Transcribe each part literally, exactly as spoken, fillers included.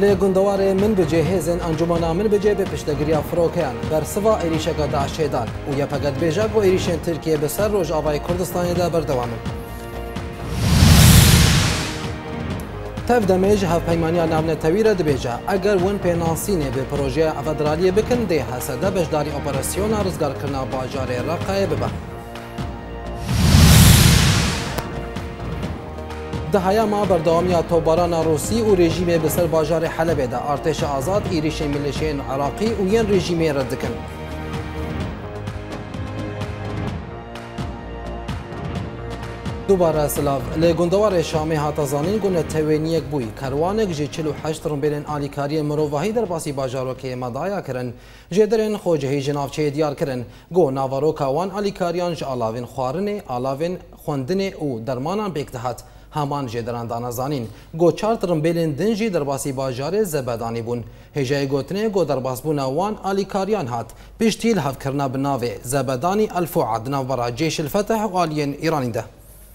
لگندوار من بجه هزن انجمنا من بجه به پشتگیری فروکیان بر سوا ایریشه داعش دان و یا فقط بیجا و ایریشن ترکیه به سر روز آوای کردستان دا بردوام. تف دمیج هف پیمانی نام تویره دبیجا اگر ون پینانسینه به پروژه فدرالی بکن ده حسده بجداری اپراسیون رزگار کرنا باجار رقای ببه. دهایا ما بردوامی توباران روسی و رژیم بسر باجار حلب ده ارتش آزاد ایریش ملیشین عراقی و ین رژیم رد کن. دوباره سلاف لگندوار شامی هاتزانین گونه توینیک بوی کروانک جی چلو هشت رنبیلن آلیکاری مروواهی در باسی باجارو که مدایا کرن جدرن خوجهی جنافچه دیار کرن گو ناوارو کاوان آلیکاریان جالاوین خوارن آلاوین خوندن و درمانان بیکتهات همان جدران دانازانین گو چارت رنبیلن دنجی در باسی باجار زبدانی بون هجای گوتنه گو در باس بون وان آلیکاریان هات پیشتیل هف کرنا بناوه زبدانی الفوعد ناورا جيش الفتح و آلین ایرانی ده.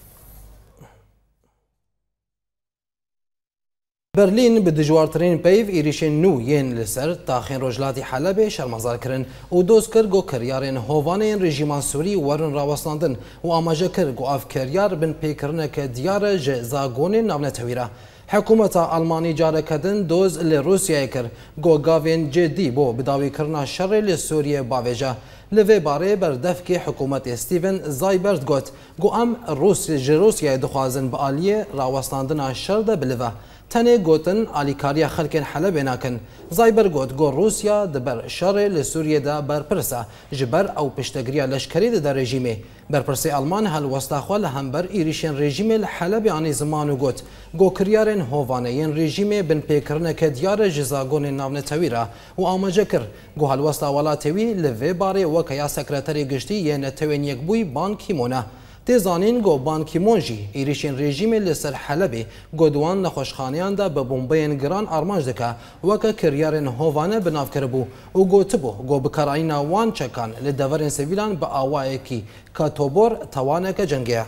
برلین به دجوارترین پیو ایریشن نو ین لسر تاخین رجلاتی حلب شرمزار کرن و دوز کر گو کریارین هووان رژیمان سوری ورن راوستاندن و آماجه کر گو اف کریار بن پیکرنه که دیار جزاگون ناونتویره. حکومت آلمانی جاره کدن دوز لروسیای کر گو گاوین جدی بو بداوی کرنا شر لسوریه باویجه لوی باره بردف که حکومت استیون زایبرد گوت گو ام روس روسیای دخوازن با آلیه راوستاندن شر ده بلوه تنه گوتن آلیکاریا خلکن حلب ناکن زایبر گوت گو روسیا دبر شر لسوریه دا برپرسه جبر او پشتگریا لشکری دا رژیمه برپرسه آلمان هل وستاخوا لهمبر ایریشن رژیم الحلب آنی زمانو گوت گو کریارن هووانه ین رژیمه بن پیکرنه که دیار جزاگون ناون تویره و آماجه کر گو هل وستا ولاتوی لوی باره وکیا سکرتری گشتی ین توین یک بوی بان کیمونه تزانین گو بان کیمون جی ایریشن رژیم لسر حلب گودوان نخوشخانیان دا به بمبین گران آرمانج دکه وکا کریارن هووانه بناف کربو و گوتبو گو بکرائین وان چکان لدورن سویلان با آوائه کی کاتوبور توانه که جنگیه.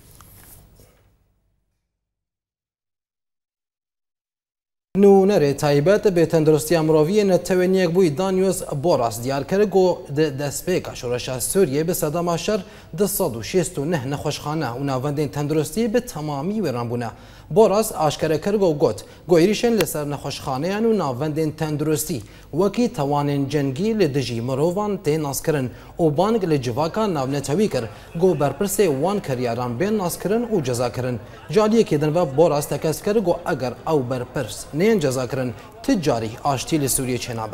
نو نره تایبت به تندرستی امروی نتوانیک بوی دانیوس بوراس دیار کرد گو دستپیکا شورش سوریه به صدام شر دصد و شست و نه نخوشخانه و ناوندین تندرستی به تمامی وران بونه. بوراس آشکار کرد گو گوت گو ایریشن لسر نخوشخانه و ناوندین تندرستی وکی توانین جنگی لدجی مروان تین ناس کرن و بانگ لجواکا ناو نتوی کر گو برپرس وان کریاران بین ناس کرن و جزا کرن جالیه که دن و بوراس تکس کرد گو اگر او برپرس نین جزا کرن تجاری آشتی لسوریه چنابه.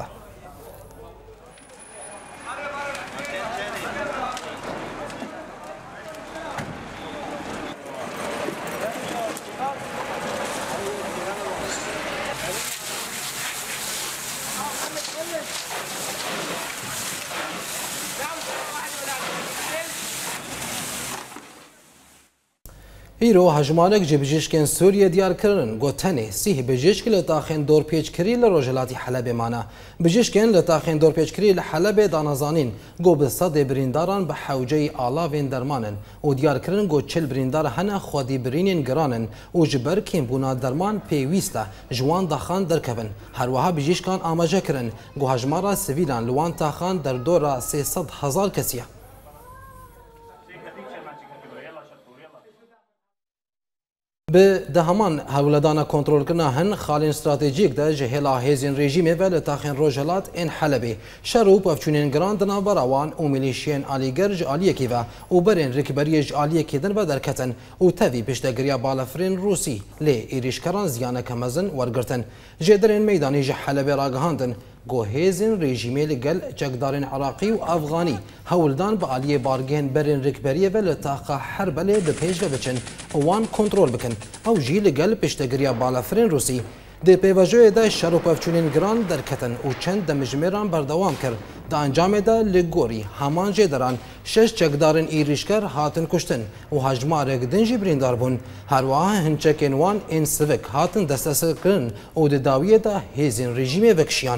ایرو هجمانک جبجشکن سوریه دیار کردن گوتنه سیه بجشک لطاخن دور پیچ کری لروجلاتی حلب مانا بجشکن لطاخن دور پیچ کری لحلب دانازانین گو به صد برینداران به حوجه آلاوین درمانن و دیار کردن گو چل بریندار هنه خودی برینین گرانن و جبر کیم بونا درمان پیویسته جوان داخان درکبن هر وها بجشکان آماجه کردن گو هجمارا سویلان لوان تاخان در دورا سیصد هزار کسیه. به دهمان هولدانا کنترل کنا هن خالین استراتژیک ده جهلا هزین رژیم و لتاخن روجلات این حلبی شروع افچونین گراند نابراوان و ملیشین آلیگرج آلیه کیوا و برین رکبریج آلیه کیدن و درکتن و تاوی پشتگریا بالافرین روسی لی ایریشکران زیانه کمزن ورگرتن جدرین میدانی جه حلبی راگهاندن گو هزین رژیمی لگل چکدارین عراقی و افغانی هولدان با آلیه بارگین برین رکبریه و لطاقه حربله به پیش و بچن وان کنترول بکن او جی لگل پشتگریا بالافرین روسی ده پیوجوی ده شروع افچونین گران درکتن و چند دمجمیران بردوام کرد ده انجام ده لگوری همان جدران شش چکدارین ایریشکر هاتن کشتن و هجمارک دنجی بریندار بون هر واه هنچکین وان این سوک هاتن دستسر کرن و ده داویه ده هزین رژیم وکشیان.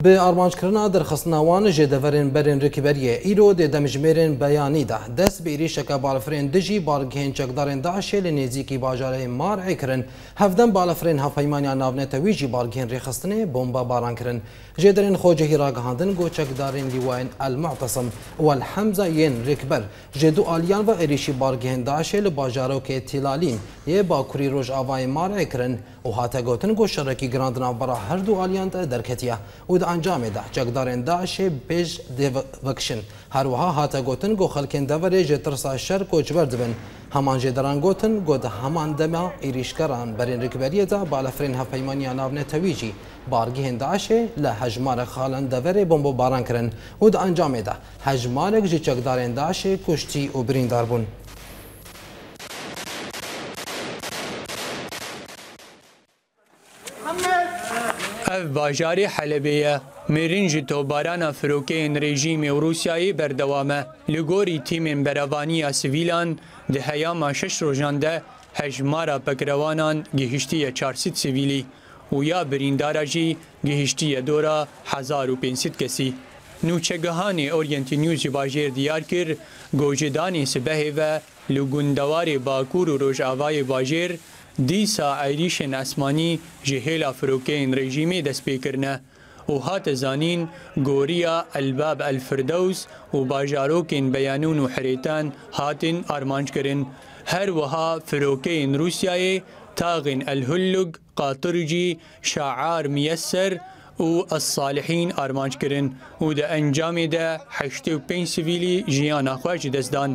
به آرمانجکردنا درخستناوان جدورین برین رکبریه ایرو د دمجمرین بیانی ده دست به ایریشک بالفرین دجی بارگهین چکدارین داعش لنزیکی باجاره مار کرن هفدم بالفرین هفایمانیا ناونت ویجی بارگهین رخصتنه بمبا باران کرن جدرین خوجهی راگهاندن گو چکدارین لیواین المعتصم والحمزه ین رکبر جدو آلیان و ایریشی بارگهین داعش لباجارو که تلالین یه باکوری روش آوای مار کرن و هاتا گوتن گو شرکی گراندنا برا هر دو آلیان درکتیه و انجام ده چکدارین داعش بیج دیوکشن هر وها هاتا گوتن گو خلکن دوره جترسا شر کوچبر دبن همان جدران گوتن گو ده همان دما ایریشکران برین رکبریه ده بالفرین هفایمانیا ناونه تویجی بارگهین داعش لحجمار خالن دوره بمبو باران کرن و ده انجام ده حجمارک جی چکدارین داعش کشتی و بریندار بون. اف باجاری حلبیه میرین جی توباران فروکین رژیم روسیایی بردوامه لگوری تیم بروانی سویلان ده هیام شش روزانده هجمارا پکروانان گهشتی چهارصد سویلی و یا بریندارا جی گهشتی دورا هزار و پانصد کسی. نوچگهانی اورینتی نیوز باجر دیار کر گوجدانی سبه و لگوندوار باکور و روژاوای باجر دیسا ایریشن اسمانی جهیل فروکین رژیمی دست پیکرنه و هات زانین گوریا الباب الفردوس و باجاروکین بیانون و حریتان هاتن آرمانج کرن هر وها فروکین روسیای تاغن الهلگ قاطرجی شعار میسر و الصالحین آرمانج کرن و ده انجام ده هشتاد و پنج سویلی جیان خواج دستدان.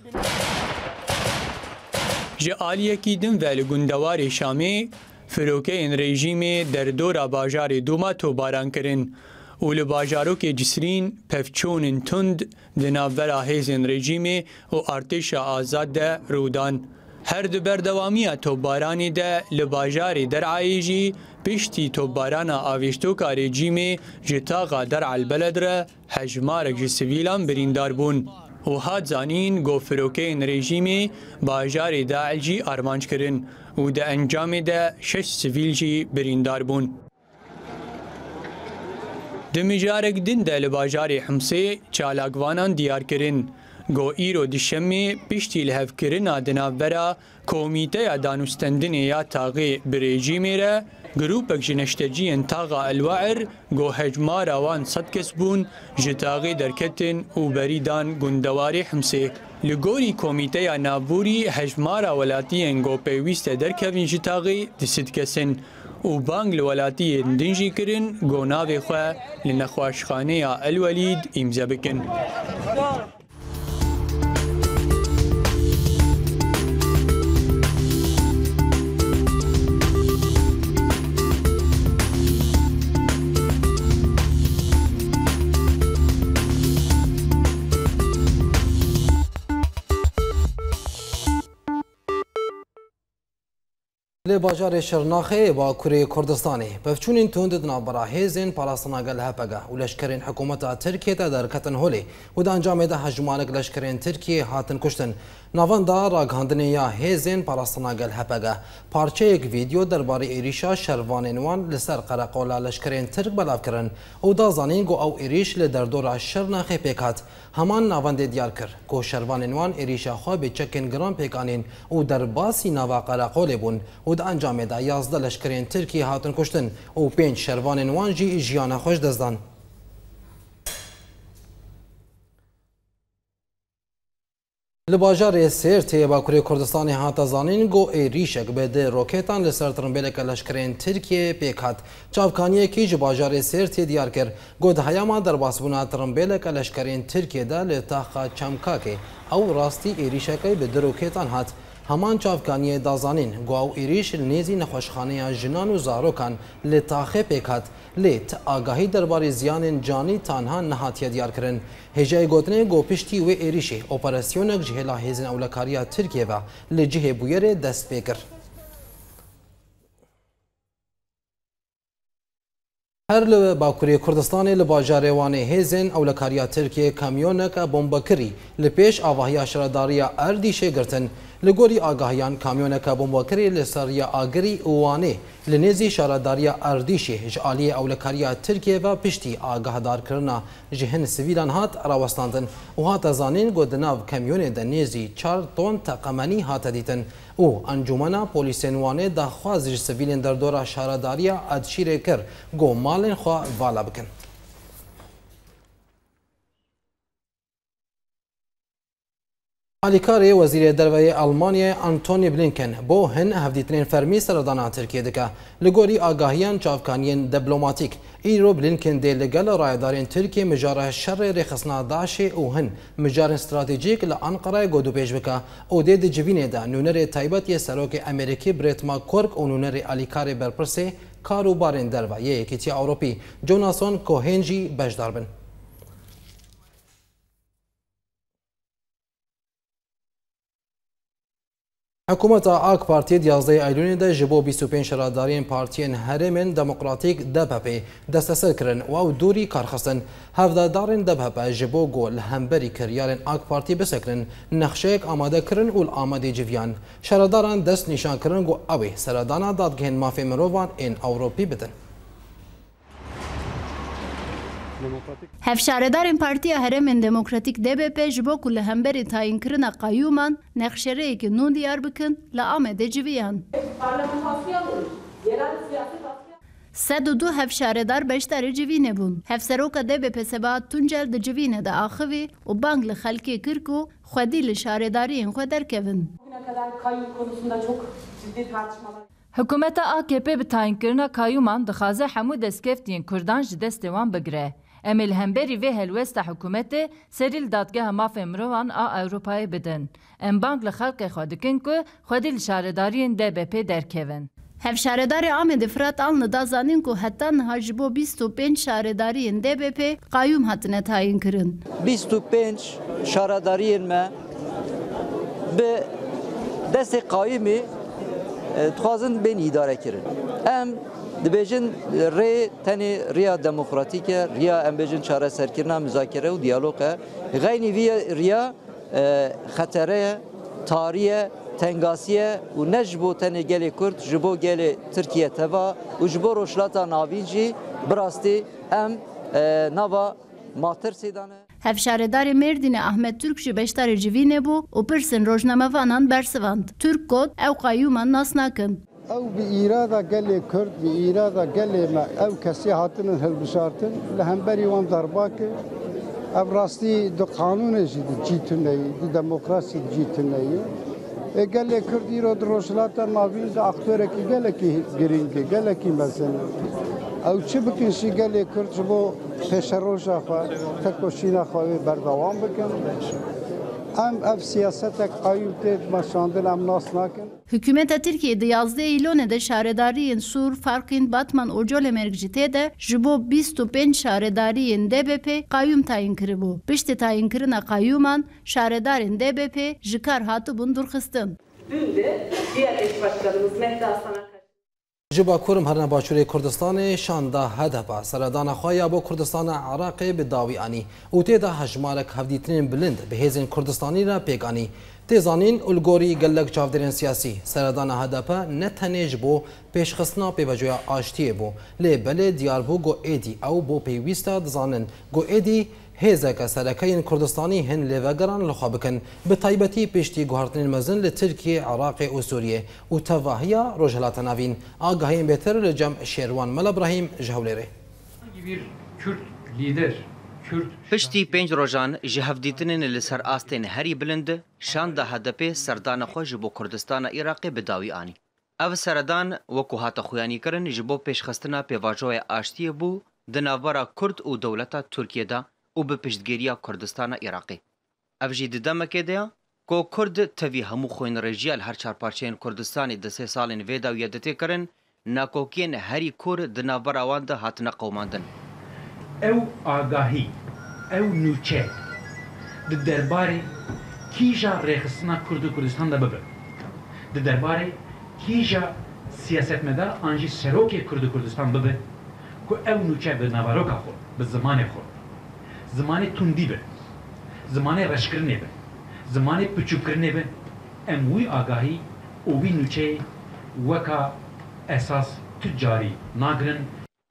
جالیه کی دم ول گندوار شامی فروکین رژیم در دور باجار دوما تو باران کرن و لباجارو که جسرین پفچون تند دناورا هیزن رژیم و ارتش آزاد ده رودان هر دو بردوامی تو بارانی ده لباجار در عایجی پشتی تو باران آویشتو کا رژیم جتاقا در البلد را هجمارک جسویلان بریندار بون و هات زانین گو فروکین رژیمی باجار داعشی آرمانج کرن و ده انجام ده شش سویل جی بریندار بون. دمجارک دن ده لباجار حمسه چالاگوانان دیار کرن گو ایرو دشمی پشتی لحف کرن آدنابرا کومیته دانوستندن یا تاغی برژیمی را گروپک جنشتجی انتاغا الوعر گو هجمار آوان صد کس بون جتاغی درکتن و بریدان گندواری حمسه لگوری کومیته یا نابوری هجمار ولاتی انگو پیویست درکوین جتاغی دست کسن و بانگ لولاتی دنجی کرن گو ناوی خواه لنخواشخانه الولید امزا بکن. لباجار شرناخه با کره کردستانی بفچونین توند دنابرا هیزن پاراستناگل هپگا و لشکرین حکومت ترکیه در کتن هولی و دا انجام ده هجمانک لشکرین ترکیه هاتن کشتن نوان دا راگهاندن یا هیزن پاراستناگل هپگا پارچه یک ویدیو درباره ایریشا شروانینوان لسر قرقولا لشکرین ترک بلاف کرن و دا زانین گو او ایریش لدردورا شرناخه پیکات همان نوان ده دیار کر گو شروانینوان ایریشا خواه به چکن گران پیکانین و در باسی نوا قرقول بون و دا انجام ده یازده لشکرین ترکی هاتن کشتن و پنج شروانینوان جی جیان خوش دزدان. لباجار سرتی با کره کردستانی هات زانین گو ایریشک بده روکتان لسر ترنبیلک لشکرین ترکیه پیکات چاوکانیه کی جباجار سرتی دیار کر گو دهیاما در باسبونا ترنبیلک لشکرین ترکیه ده لتاخا چمکاکه او راستی ایریشکی بده روکتان هات همان چاوکانی دازانین گو او ایریش نیزی نخوشخانه جنان و زاروکان لتاخه پیکات لیت آگاهی درباره زیان جانی تانها نهاتیه دیار کرن هجای گوتنه گو پشتی و ایریشی اپراسیونک جهلا هیزن اولکاریا ترکیه و لجه بویر دست پیکر. هر ل باکوری کردستان ل باجار وانه هیزن اولکاریا ترکیه کامیونک بمبکری لپیش آواهی اشراداریا اردیشه گرتن لگوری آگاهیان کامیونکا بمباکری لسریا آگری اوانه لنزی شارداریا اردیشی جعالی اولکاریا ترکیه و پشتی آگاهدار کرنا جهن سویلان هات راوستاندن و هات زانین گودناو کمیون دنیزی چار تون تقمانی هات دیتن او انجمنا پولیسنوانه داخواز سویلین در دورا شارداریا ادشیر کر گو مالن خوا والا بکن. علیکاری وزیر دروی آلمانیا آنتونی بلینکن بو هن هفدیترین فرمی سردانا ترکیه دکه لگوری آگاهیان چافکانیین دیپلماتیک ایرو بلینکن دی لگل رایدارین ترکیه مجاره شر رخصنا داعش او هن مجار استراتژیک لانقره گودو پیش بکه او دی دی جوینه دا نونر تایبت سروک امریکی بریت ماکورک او نونر علیکاری برپرسه کاروبارین دروی یکیتی اوروپی جوناسون کوهنجی بجدار بن. حکومت آک پارتی دیازده ایلون ده جبو بیست و پنج شرادارین پارتین هرمن دموکراتیک دبهپی دستسر کرن و او دوری کارخستن هفدادارین دبهپه جبو گل همبری کریارن آک پارتی بسکرن نقشهک آماده کرن و آماده جویان شراداران دست نشان کرن گو اوی سرادانا دادگهن مافی مروان این اوروپی بدن. هفشاردارین پارتیا هرمن دموکراتیک دی بی پی جبو کل همبری تاین کرنا قیومان نقشره که نون دیار بکن لآمده جویان. سد و دو هفشاردار بشتر جوینه بون. هفسروکا دی بی پی سبات تونجل د جوینه دا آخوی و بانگ لخلکی کرکو خودی لشاردارین خود درکون. حکومت آ کی پی به تاین کرنا کایومان دخوازه همو دستکفتین کردان جدست وان بگره. امل همبری و هلوست حکومت سریل دادگاه مافی مروان آ اوروپای بدن. ام بانک لخلق خودکن که خودی لشاردارین دی بی پی درکون. هفشاردار آمد فرات آن دازانین که حتی نهاجبو بیست و پنج شاردارین دی بی پی قیوم هاتنه تاین کرن. بیست و پنج شاردارین ما به دست قایمی تخوازن بین اداره کرن. ام دبیجن ری تنی ریا دموکراتیکه ریا ام بیجن چاره سرکرنا مذاکره و دیالوگه غینی وی ریا خطره تاریه تنگاسیه و نجبو تنی گلی کرد جبو گلی ترکیه تبا و جبو روشلاتا ناوینجی براستی ام نوا ماتر سیدانه. هفشاردار مردین احمد ترک جی بشتر جوینه بو و پرسن روزنامه وانان برسواند. ترک کود او قیومان ناس نکن. او بإرادة قال كرد بإرادة قال ما او كسي هاتن هالبشارتن لهمبري وان ضرباك ابراستي دو قانون جديد جيتني دو ديمقراطي جيتني قال كرد يرو دروشلاتا مابين دا اختورك قال كي جرينكي قال كي مثلا او چبكن شي قال كرد جبو پشروجا خو تکوشینا خو بردوام بکن ام اف siyasetek ayıptı maşandın am nas nakin. Hükümet Türkiye'de yazdığı ilone de şaredariyin sur farkın Batman Ocole mergcite de jibo بیست و پنج şaredariyin D B P kayyum tayin kırıbu. Pişti tayin kırına kayyuman şaredarin D B P jikar hatı bundur xıstin. Dün de diğer eş başkanımız Mehdi Hasan'a جبا کورم هرنا باشوری کردستان شاندا هدفا سردان خوایا با کردستان عراق به داوی آنی و تیدا هجمارک هفدیترین بلند به هزین کردستانی را پیگانی تیزانین الگوری گلک چاودرین سیاسی سردان هدفا نتنیج بو پیشخستنا پیوجویا آشتیه بو لی بله دیار بو گو ایدی او بو پیویستا دزانن گو ایدی هزک سرکین کردستانی هن لیوگران لخوابکن به طیبتی پشتی گوهرتن مزن لترکیه عراق و سوریه و تواهیا روجهلات ناوین آگاهیم بهتر لجمع شیروان مل ابراهیم جهولره. bir Kürt lider پشتی پنج روزان جهفدیتنین لسر آستین هری بلند شان ده هدف سردان خوش بو کردستان عراق بداوی آنی. او سردان وکوهات خویانی کرن جبو پیشخستنا پیواجوی آشتی بو دناورا کرد و دولتا ترکیه دا و به پشتگیری کردستان عراقی. افجی دمکه دیا کو کرد توی همو خوین رجیال هر چهار پارچین کردستانی ده سه سالین ویدا و یادتی کرن ناکوکین هری کور دناور آوان ده هاتنا قوماندن. او آگاهی او نوچه ده درباره کیجا ریخستنا کرد و کردستان ده ببه. ده درباره کیجا سیاست مدار آنجی سروکی کرد و کردستان ببه که او نوچه به نواروکا خود به زمان خود زمان تندی به زمان رشکرنه به زمان پچوکرنه به ام وی آگاهی و وی نوچه وکا اساس تجاری ناگرن.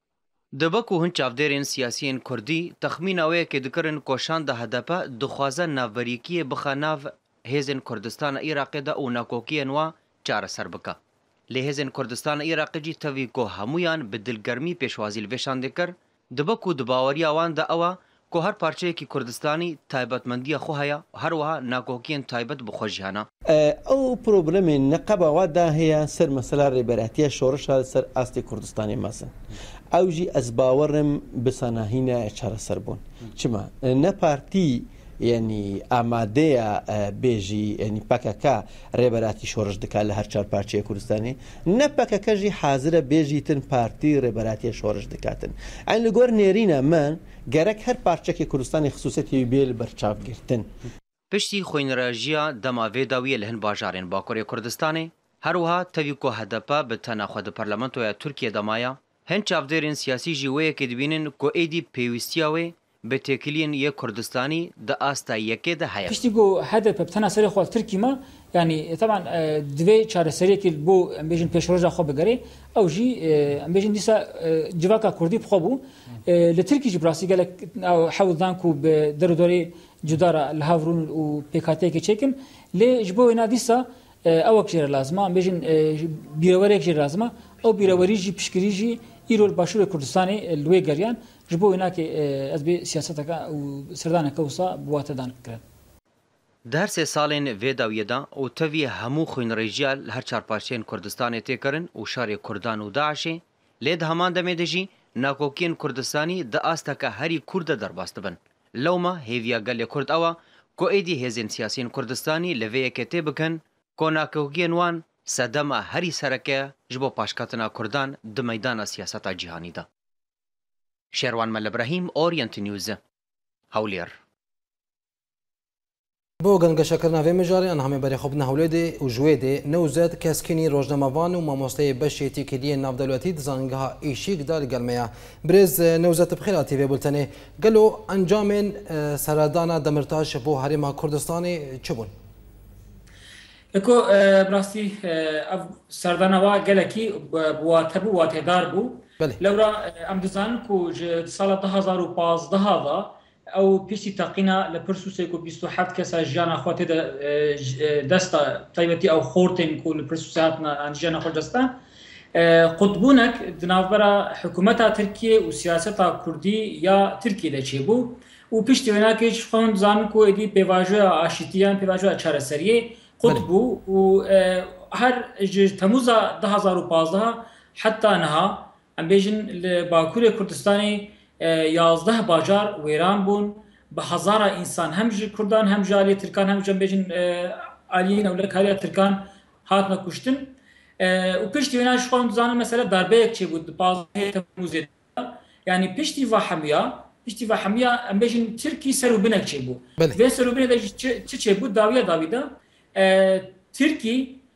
دبکو هن چاودرین سیاسیین کردی تخمین اوه که دکرن کوشان ده هدپه دخوازه ناوریکی بخاناو هیزن کردستان عراق ده او ناکوکی انوا چار سر بکا. لهزن کردستان عراق جی توی کو همویان به دلگرمی پیشوازی لوشان دکر دبکو دباوری آوان ده اوه که هر پارچه کی کردستانی تایبتمندی خو هیا هر وها ناکوکین تایبت بخوجیانا او پروبلم نقبه ودا هي سر مسألة ريبراتية شورش هذا سر أصلي كردستاني مثلا او جي أزباورم بسناهينا اشار سربون شما نبارتي يعني آماده بيجي يعني باكاكا ريبراتي شورش دكا لهر چار پارچه كردستاني نه باكاكا جي حاضر بيجي تن پارتي ريبراتي شورش دكاتن عن لغور نيرينا من گرک هر پارچه که کردستانی خصوصیتی بیل برچاو گرتن. پشتی خوینراژیا دما ویداوی لهن باجارین باکوری کردستانی هر وها تویکو هدپا به تناخد پارلمانتو یا ترکیه دمایا هن چافدرین سیاسی جویه که دبینن کو ایدی پیوستیاوی به تکلین یک کردستانی د آستا یکی ده هیا. پشتی گو هدف بتنا سری خود ترکی ما يعني طبعا دوی چاره سری که بو امبیجن پیشروجا خو بگری او جی امبیجن دیسا جواکا کردی بخوبو لترکی جبراسی گلک او حول دانکو به درودوری جدارا الهاورون و پیکاتی که چکن لی جبو اینا دیسا او اکجر لازمه امبیجن بیروری اکجر لازمه او بیروری جی پشکری جی ایرول باشور کردستانی لوی گریان جبو اینا که از بی سیاست کا و سردان کوسا بوات دان کرد. در سه سالین ویداویه دا او توی همو خوین ریجیال هر چار پارچین کردستان تیکرن و شار کردان و داعشی لید همان دمی دجی ناکوکین کردستانی دا آستا که هری کرد در باست بن. لوما هیویا گل کرد اوا کو ایدی هزین سیاسین کردستانی لویه که تی بکن کو ناکوکین وان صدم هری سرکه جبو پاشکاتنا کردان د میدان سیاست جهانی دا. شیروان مل ابراهیم اورینت نیوز هولیر بۆ گەنگەشەکردنا vê mijarê an hemê berê xwe bin Hewlêrê û ji wê de newzet keskinî rojnamevan û mamosteyê beşê tîkiliyên navdewletî di zanîngeha êşîk da li gel me ye. Birêz newzet bi xêr hatî vê bultenê. Gelo encamên serdana Demirtaş bo Herêma Kurdistanê çi bûn? Eko birastî ev serdana wa gelekî watebû watêdar bû. Lewra em dizanin ku ji sala du hezar û panzdeh da او پیشی تقینا لپرسوسی کو بیست و هفت کسا جانا خواته دستا تایبتی او خورتین کو لپرسوسی هاتنا عن جانا خود دستا قطبونک دنافبرا حکومتا ترکیه و سیاستا کردی یا ترکیه ده چه بو و پیشتی وناکه چفون زان کو ایدی پیواجه آشتیان پیواجه چاره سریه قطبو و هر تموزا ده هزار و پازده حتی نها ام بیجن لباکور کردستانی یازده باجار ویران بون به هزار انسان هم جی کردان هم جالی ترکان هم جنبیجن علیین او لکاری ترکان هاتنا کشتن و پشتی وینا شخوان زانه مثلا دربه یک چه بود پازده تموزی یعنی پشتی و حمیا پشتی و حمیا ام بیجن ترکی سرو بنک چه بود و سرو بنک چه چه بود داویه داویده ترکی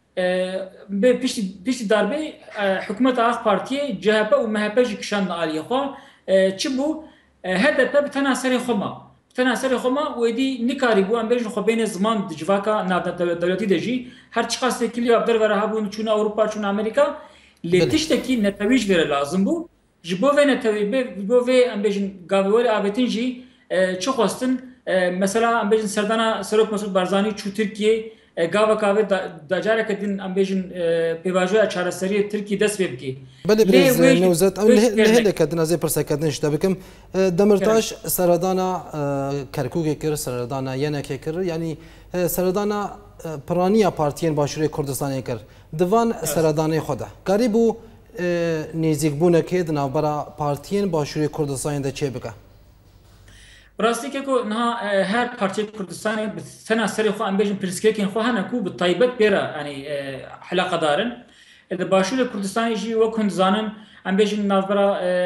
به پشتی پشتی دربه حکومت آخ پارتیه جهبه و مهبه جی کشان علیه خواه چی بو هدف به تناسر خما تناسر خما و دی نکاری بو ام بیشن خو بین زمان دجواکا ناد دولتی دجی هر چی خاصه کلی ابدر وره هبون چون اروپا چون امریکا لتشتکی نتویج وره لازم بو جبو و نتوی بو و ام بیشن گاوی آبتین جی چه خواستن مثلا ام بیشن سردانا سروک مسعود بارزانی چو ترکیه گاوا کاوی دجاره کدین ام بیشن پیواجوی چهار سری ترکی دست بکی. بله برز نوزت ام لهله کدن از پرسه کدن شده بکم دمرتاش سردانا کرکوک کر سردانا ینه کر یعنی سردانا پرانیا پارتیین باشوری کردستانی کر دوان سردانه خوده. قریبو نیزیک بونه که دنابرا پارتیین باشوری کردستانی ده چه بکه؟ براستی که کو نه هر پارچه کردستانی سنا سری خو ام بیشن پرسکیکن خو هنه کو به طیبت بیره یعنی علاقه دارن اذا باشور کردستانی جی و کند زانن ام بیشن نافرا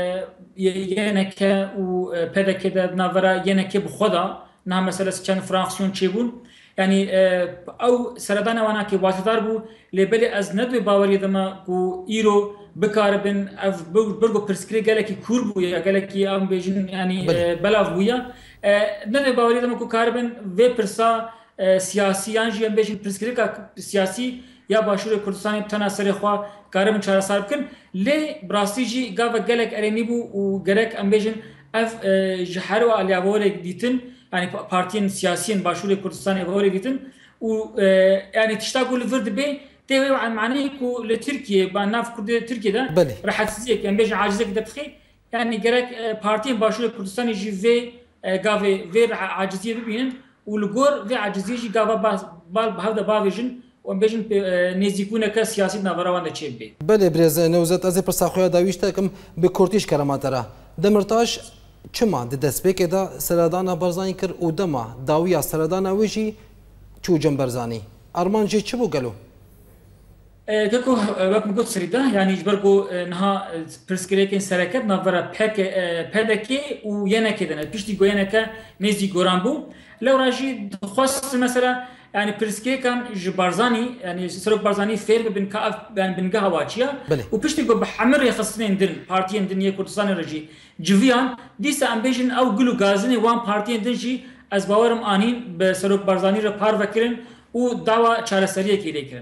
ینک و پدک ده نافرا ینک بخدا نه مثلا چند فرانکسیون چی بون یعنی او سردان وانا که واسطار بو لبل از ندوی باوری دما کو ایرو بکاربن اف برگو پرسکری گلکی کور بو یا گلکی ام بیشن یعنی بلاف بویا ندوی باوری دما کو کاربن و پرسا سیاسیان جی ام بیشن پرسکریکا سیاسی یا باشور کردستانی بتنا سر خوا کارم چهار سال بکن لی براستی جی گاو گلک ارینی بو و گرک ام بیشن اف جهرو الیاوره دیتن yani partiyen siyasiyen başvuru Kürdistan'a evori gittin و يعني تشتاقوا لفرد بي تيوي عن معناه كو لتركيا بناف كرد تركيا ده راح تزيك يعني بيجي عاجزك ده بخي يعني جرك بارتين باشور كردستان يجي في قافي في عاجزيه ببينن والجور في عاجزيه يجي قافا بال بهذا بافيجن وبيجن نزيكونا كسياسي نافراوان تشيبي بله برز نوزت از پرساخویا داویشتکم به کورتیش کراماترا دمرتاش چما د دسپیک دا سردان برزانی کر او دما داویا سردان ویجی چو جنبرزانی ارمان جی چبو گلو كاكو وقت قلت سريدا يعني جبركو نها برسكريكين سركت نافرا بك بدكي ويانا كده بيشتي جويانا كا نزي جورامبو لو راجي خاص مثلا يعني برسكي كان جبارزاني يعني سرق بارزاني فير بين كاف بين بين قهواتشيا وبيشتي جو بحمر يخصنين دن بارتيين دنيا كردستان رجي جويان ديسا امبيشن او قلو غازني وان بارتيين دنجي از باورم انين بسرق بارزاني را بار وكرن ودعوه چارەسەریە کی لێکردن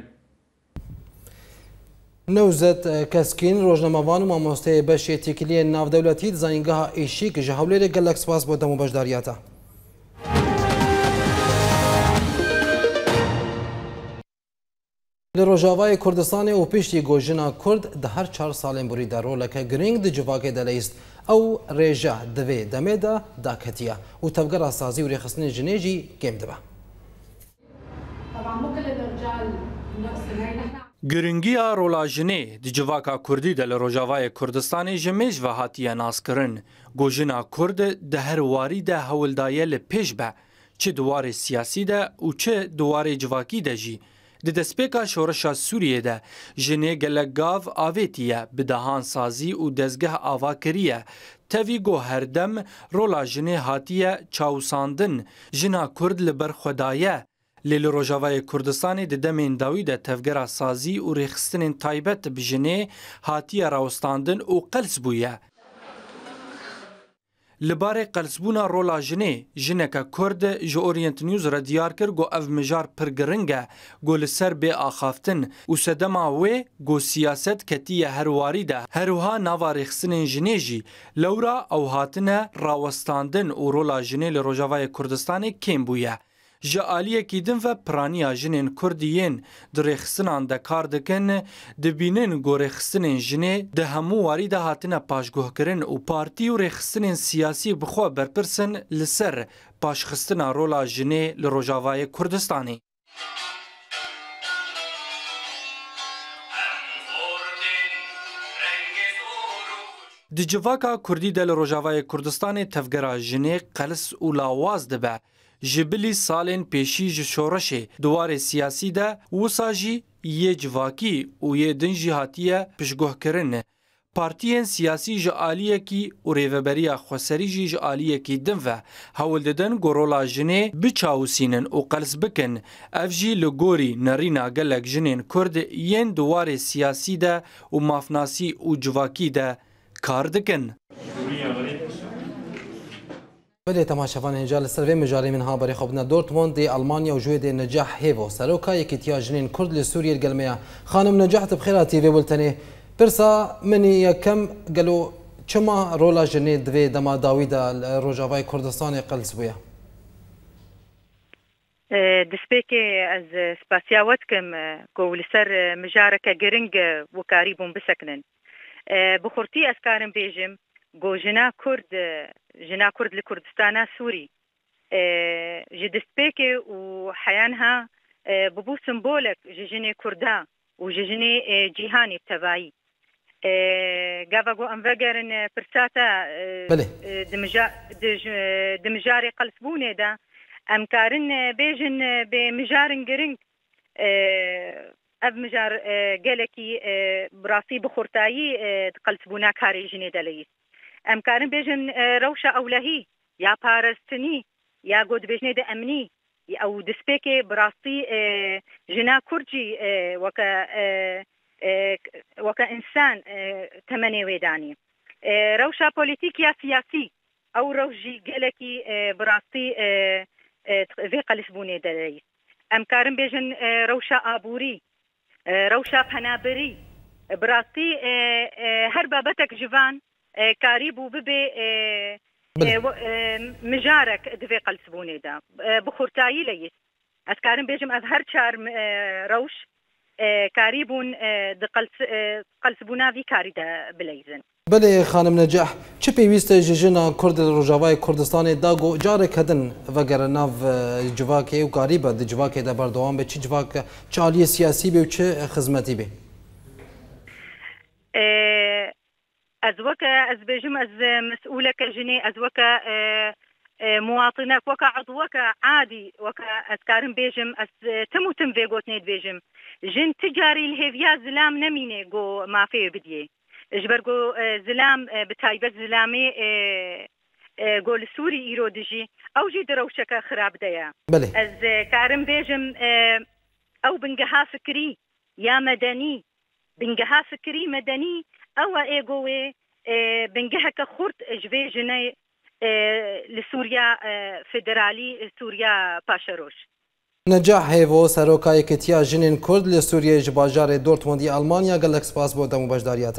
نوزت کەسکین ڕۆژنامەوان و مامۆستەیە بەشی تێکیلیە ناودەوڵەتی دیزاینگەها ئیشیک ژە هەولێرێک گەلک سپاس بۆ دەم و بەشداریاتە لە ڕۆژاوای کوردستانی و پشتی گۆژنا کورد دە هەر چار ساڵێن بوریدا ڕۆلەکە گرنگ دی جوواکێ دەلەیست ئەو ڕێژە دەوێ دەمێدا داکەتیە و تەبگەرە سازی و ڕێخستنی ژنێژی گێم دەبە گرنگیا رولاژنê di civaka Kurdî de li Rojavayê Kurdistanê ji mêj ve hatiye naskirin. Gojina Kurd di her warî de hewildaye li pêş be, çi diwarê siyasî de û çi diwarê civakî de jî. Di destpêka şoreşa Sûriyê de jinê gelek gav avêtiye bi dehansazî û dezgeh avakiriye. Tevî got herdem rola jinê hatiye çawsandin, jina Kurd li ber xwedaye. Lê li Rojavayê Kurdistanê di demên dawî de tevgera sazî û rêxistinên taybet bi jinê hatiye rawestandin û qels bûye. Li barê qelsbûna rola jinê, jineke Kurd ji Orient News re diyar kir got ev mijar pir giring e, got li ser bê axaftin û sedema wê got siyaset ketiye her warî de herwiha nava rêxistinên jinê jî lewra ew hatine rawestandin û rola jinê li Rojavayê Kurdistanê kêm bûye. Ji aliyekî din ve piraniya jinên Kurdî yên di rêxistinan de kar dikin, dibînin got rêxistinên jinê di hemû warî de hatine paşguhkirin û partî û rêxistinên siyasî bi xwe berpirsin li ser paşxistina rola jinê li Rojavayê Kurdistanê. Di civaka Kurdî de li Rojavayê Kurdistanê tevgera jinê qelis û lawaz dibe. Ji bilî salên pêşî ji şoreşê diwarê siyasî de wisa jî yê civakî û yê din jî hatiye piştguhkirin. Partiyên siyasî ji aliyekî û rêveberiya xweserî jî ji aliyekî din ve hewl didin got rola jinê biçawîsînin û qels bikin. Ev jî li gorî nerîna gelek jinên Kurd yên diwarê siyasî de û mafnasî û civakî de kar dikin. بله تماشاوان اینجا لسر و مجاری من ها بری خوبنا دورتموند دی آلمانیا و جوی دی نجاح هیو سروکا یکی تیا جنین کرد لسوریه الگلمیا خانم نجاح تبخیراتی و بولتنی پرسا منی یکم گلو چما رولا جنین دوی دما داوی دا روجاوای کردستان قلس بویا دسپیکی از سپاسیاوت کم گو لسر مجارک گرنگ و کاریبون بسکنن بخورتی از کارم بیجم گو جنا کرد جنا كرد لكردستان سوري جي دستبيكي وحيانها ببو سمبولك جيجيني كردا وجيجيني جيهاني بتبعي قافقو انفقرن برساتا دمجاري قلسبوني دا امكارن بيجن بمجارن قرنج اب مجار قالكي براسي بخورتايي قلسبونا كاري جيني دليس ام کارن بیجن روشا اولهی یا پارستنی یا گود بیجنه ده امنی او دسپیک براستی جنا کرجی وکا وکا انسان تمنی ویدانی روشا پولیتیک یا سیاسی او روشی گلکی براستی في قلسبوني دليس ام كارم بيجن روشا ابوري روشا بنابري براستي هر بابتك جوان كاريبو ببي مجارك دفي قلسبوني دا بخورتاي ليس اسكارم بيجم از هر چار روش كاريبون قلسبونا في كاريدا بليزن بله خانم نجاح چه پیوسته ججنا کرد روجاوای کردستان داگو جاره کدن وگر ناو جواکی و قریبه د جواکی د بردوام به چه جواک چالی سیاسی به چه خدمتی به از وکا از بجم از مسئوله کجنی از وکا مواطنك وكا عضوكا عادي وكا اسكارم بيجم اس تموتم في قوتنيد بيجم جن تجاري الهيفيا زلام نميني جو ما في بديه اجبرگو زلام بتايبه زلامي گول سوري ايرو دجي او جي دروشكا خراب ديا بله. از كارم بيجم او بنجها فكري يا مدني بنجها فكري مدني او ايجوي بنجها كخرط اجبي جني لسوريا فدرالي سوريا باشروش نجاح هیو سروکای کتیا جنین کرد لسوریه جباجار دورتموندی آلمانیا گلک سپاس بود دمو بجداریاتا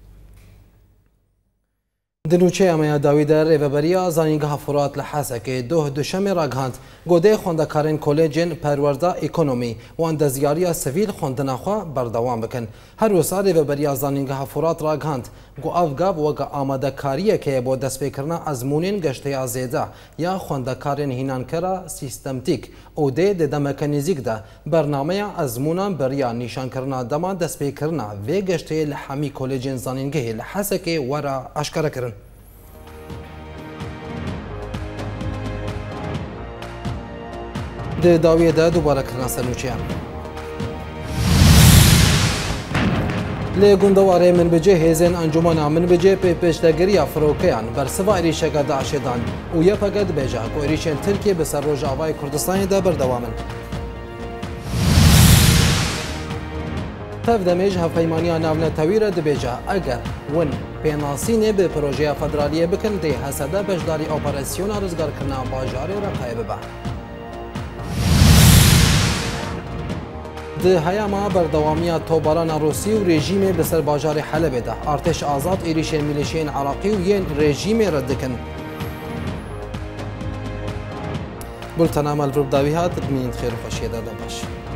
دنوچه امیا داوی در ریوبریا زانینگاه فرات لحسک دوه دوشم راگهاند گوده خوندکارن کالجین پرورده اکونومی و اندزیاری سویل خوندنخوا بردوام بکن هر وسا ریوبریا زانینگاه فرات راگهاند گو افگاب وگا آماده کاریه که با دست بکرنا ازمونین گشته ازیده یا خوندکارن هینانکرا سیستمتیک او ده ده مکانیزیک ده برنامه ازمونان بریا نیشان کرنا دما دست بکرنا و گشته لحمی کالجین زانینگاه لحسک ورا اشکره کرن ده داویه ده دوباره کرنا سنوچیان لی گندواره من بجه هزین انجمن من بجه پی پشتگیری فروکیان بر سوا ایریشگا داعشدان و یا پگد بجه کو ایریشن ترکیه به سر روجاوای کردستان ده بردوامن تف دمیج هفپیمانی ناونا تاویره ده بجه اگر ون پیناسینه به پروژه فدرالیه بکن ده حسده بجداری اپراسیون رزگار کرنا باجاری رقای ببه ده هیاما بردوامی توباران روسی و رژیم بسر باجار حلب ده ارتش آزاد ایریشین میلیشین عراقی و ین رژیم رد کن بلتن عمل رب داوی هات بمینید خیر و خوشیه دادم باش